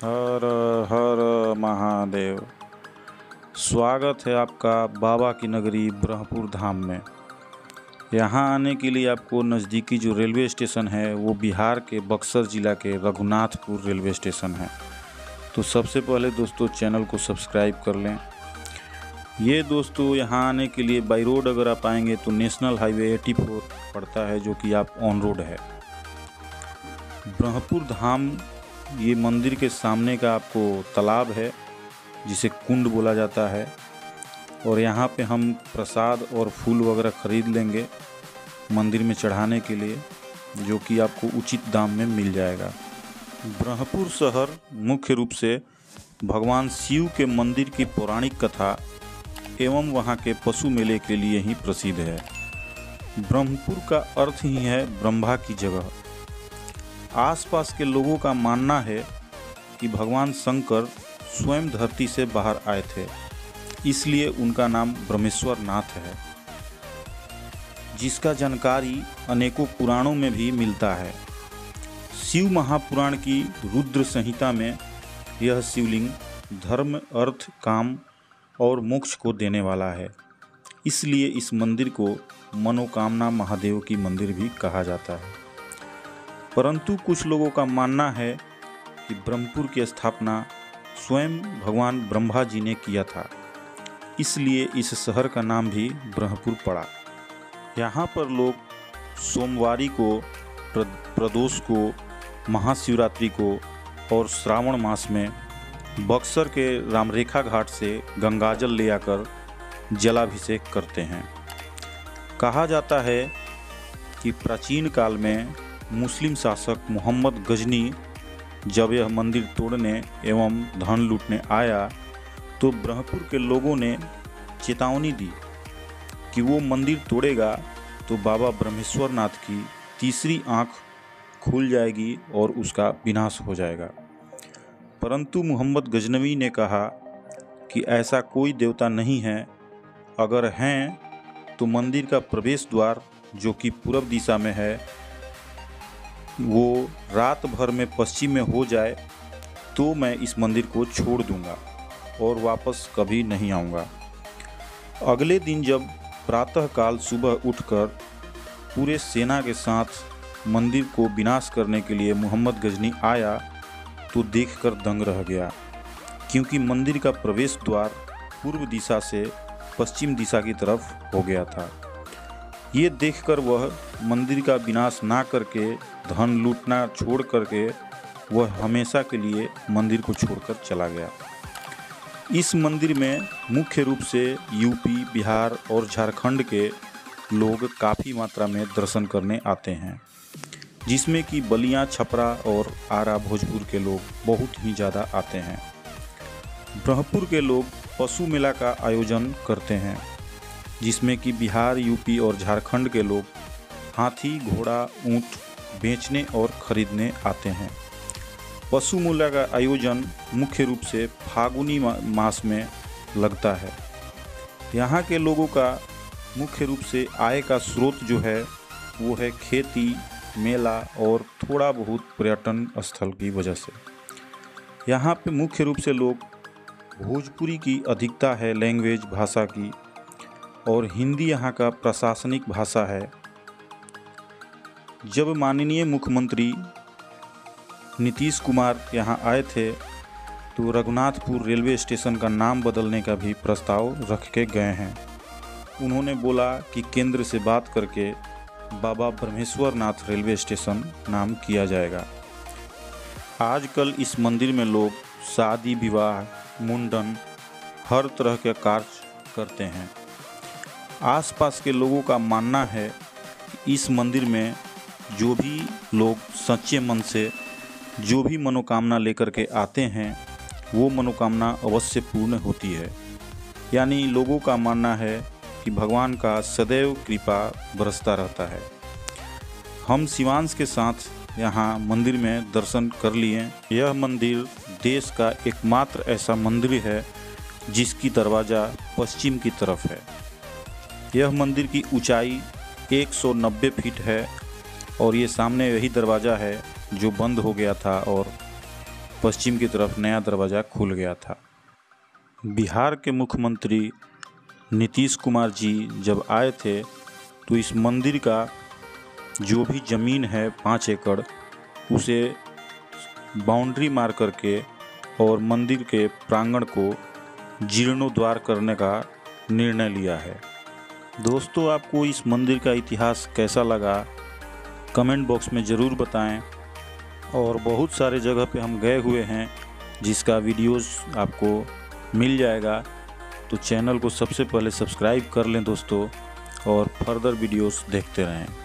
हर हर महादेव। स्वागत है आपका बाबा की नगरी ब्रह्मपुर धाम में। यहाँ आने के लिए आपको नज़दीकी जो रेलवे स्टेशन है वो बिहार के बक्सर ज़िला के रघुनाथपुर रेलवे स्टेशन है। तो सबसे पहले दोस्तों चैनल को सब्सक्राइब कर लें। ये दोस्तों यहाँ आने के लिए बाई रोड अगर आप आएंगे तो नेशनल हाईवे 84 पड़ता है, जो कि आप ऑन रोड है। ब्रह्मपुर धाम ये मंदिर के सामने का आपको तालाब है जिसे कुंड बोला जाता है, और यहाँ पे हम प्रसाद और फूल वगैरह खरीद लेंगे मंदिर में चढ़ाने के लिए, जो कि आपको उचित दाम में मिल जाएगा। ब्रह्मपुर शहर मुख्य रूप से भगवान शिव के मंदिर की पौराणिक कथा एवं वहाँ के पशु मेले के लिए ही प्रसिद्ध है। ब्रह्मपुर का अर्थ ही है ब्रह्मा की जगह। आसपास के लोगों का मानना है कि भगवान शंकर स्वयं धरती से बाहर आए थे, इसलिए उनका नाम ब्रह्मेश्वर नाथ है, जिसका जानकारी अनेकों पुराणों में भी मिलता है। शिव महापुराण की रुद्र संहिता में यह शिवलिंग धर्म, अर्थ, काम और मोक्ष को देने वाला है, इसलिए इस मंदिर को मनोकामना महादेव की मंदिर भी कहा जाता है। परंतु कुछ लोगों का मानना है कि ब्रह्मपुर की स्थापना स्वयं भगवान ब्रह्मा जी ने किया था, इसलिए इस शहर का नाम भी ब्रह्मपुर पड़ा। यहाँ पर लोग सोमवारी को, प्रदोष को, महाशिवरात्रि को और श्रावण मास में बक्सर के रामरेखा घाट से गंगाजल ले आकर जलाभिषेक करते हैं। कहा जाता है कि प्राचीन काल में मुस्लिम शासक मोहम्मद गजनी जब यह मंदिर तोड़ने एवं धन लूटने आया तो ब्रह्मपुर के लोगों ने चेतावनी दी कि वो मंदिर तोड़ेगा तो बाबा ब्रह्मेश्वर नाथ की तीसरी आंख खुल जाएगी और उसका विनाश हो जाएगा। परंतु मोहम्मद गजनवी ने कहा कि ऐसा कोई देवता नहीं है, अगर हैं तो मंदिर का प्रवेश द्वार जो कि पूर्व दिशा में है वो रात भर में पश्चिम में हो जाए तो मैं इस मंदिर को छोड़ दूंगा और वापस कभी नहीं आऊँगा। अगले दिन जब प्रातःकाल सुबह उठकर पूरे सेना के साथ मंदिर को विनाश करने के लिए मोहम्मद गजनी आया तो देखकर दंग रह गया, क्योंकि मंदिर का प्रवेश द्वार पूर्व दिशा से पश्चिम दिशा की तरफ हो गया था। ये देखकर वह मंदिर का विनाश ना करके धन लूटना छोड़ करके वह हमेशा के लिए मंदिर को छोड़कर चला गया। इस मंदिर में मुख्य रूप से यूपी, बिहार और झारखंड के लोग काफ़ी मात्रा में दर्शन करने आते हैं, जिसमें कि बलिया, छपरा और आरा, भोजपुर के लोग बहुत ही ज़्यादा आते हैं। ब्रह्मपुर के लोग पशु मेला का आयोजन करते हैं, जिसमें कि बिहार, यूपी और झारखंड के लोग हाथी, घोड़ा, ऊंट बेचने और खरीदने आते हैं। पशु मेला का आयोजन मुख्य रूप से फागुनी मास में लगता है। यहाँ के लोगों का मुख्य रूप से आय का स्रोत जो है वो है खेती, मेला और थोड़ा बहुत पर्यटन स्थल की वजह से। यहाँ पे मुख्य रूप से लोग भोजपुरी की अधिकता है लैंग्वेज भाषा की, और हिंदी यहाँ का प्रशासनिक भाषा है। जब माननीय मुख्यमंत्री नीतीश कुमार यहाँ आए थे तो रघुनाथपुर रेलवे स्टेशन का नाम बदलने का भी प्रस्ताव रख के गए हैं। उन्होंने बोला कि केंद्र से बात करके बाबा ब्रह्मेश्वर नाथ रेलवे स्टेशन नाम किया जाएगा। आजकल इस मंदिर में लोग शादी, विवाह, मुंडन हर तरह के कार्य करते हैं। आसपास के लोगों का मानना है कि इस मंदिर में जो भी लोग सच्चे मन से जो भी मनोकामना लेकर के आते हैं वो मनोकामना अवश्य पूर्ण होती है। यानी लोगों का मानना है कि भगवान का सदैव कृपा बरसता रहता है। हम शिवांश के साथ यहाँ मंदिर में दर्शन कर लिए। यह मंदिर देश का एकमात्र ऐसा मंदिर है जिसकी दरवाज़ा पश्चिम की तरफ है। यह मंदिर की ऊंचाई 190 फीट है और ये सामने वही दरवाज़ा है जो बंद हो गया था और पश्चिम की तरफ नया दरवाज़ा खुल गया था। बिहार के मुख्यमंत्री नीतीश कुमार जी जब आए थे तो इस मंदिर का जो भी ज़मीन है 5 एकड़, उसे बाउंड्री मार करके और मंदिर के प्रांगण को जीर्णोद्धार करने का निर्णय लिया है। दोस्तों, आपको इस मंदिर का इतिहास कैसा लगा कमेंट बॉक्स में ज़रूर बताएं। और बहुत सारे जगह पे हम गए हुए हैं जिसका वीडियोस आपको मिल जाएगा, तो चैनल को सबसे पहले सब्सक्राइब कर लें दोस्तों और फर्दर वीडियोस देखते रहें।